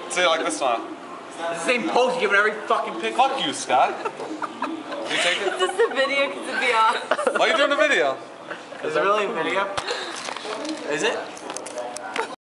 Say it like this one. It's the same pose you give in every fucking picture. Fuck you, Scott. Can you take it? Just a video because it'd be awesome. Why are you doing a video? Is it really a video? Is it?